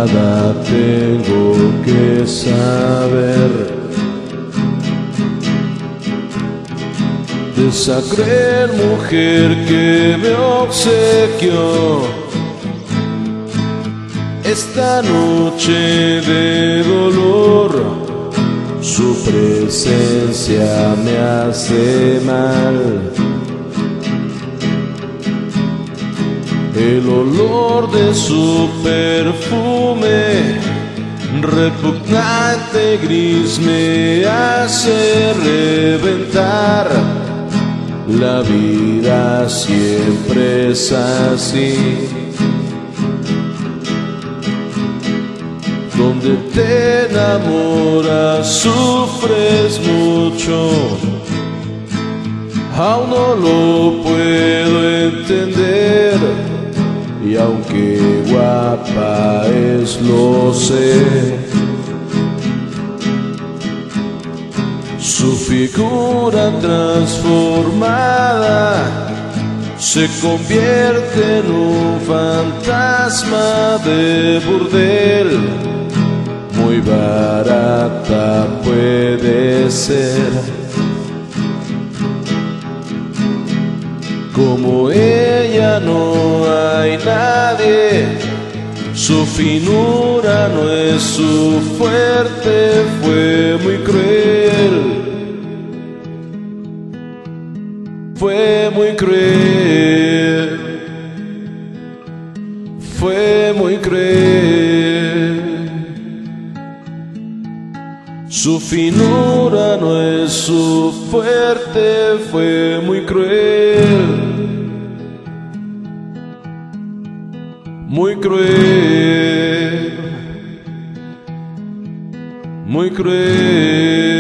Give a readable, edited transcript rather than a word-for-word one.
nada tengo que saber de esa cruel mujer que me obsequió esta noche de dolor. Su presencia me hace mal. El olor de su perfume repugnante gris me hace reventar. La vida siempre es así, donde te enamoras sufres mucho. Aún no lo puedo entender, y aunque guapa es, lo sé. Su figura transformada se convierte en un fantasma de burdel. Muy barata puede ser, como ella no hay nadie. Su finura no es su fuerte, fue muy cruel. Fue muy cruel, fue muy cruel. Su finura no es su fuerte, fue muy cruel. Muy cruel, muy cruel.